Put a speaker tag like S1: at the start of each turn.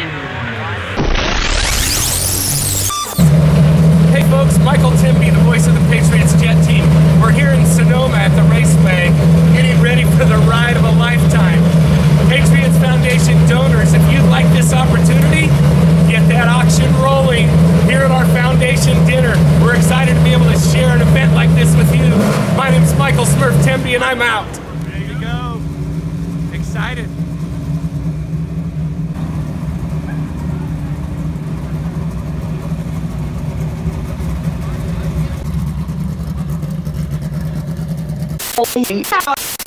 S1: Hey folks, Michael Timby, the voice of the Patriots Jet Team. We're here in Sonoma at the Raceway, getting ready for the ride of a lifetime. Patriots Foundation donors, if you'd like this opportunity, get that auction rolling here at our foundation dinner. We're excited to be able to share an event like this with you. My name's Michael Smurf Timby and I'm out.
S2: There you go. Excited.
S3: Oh,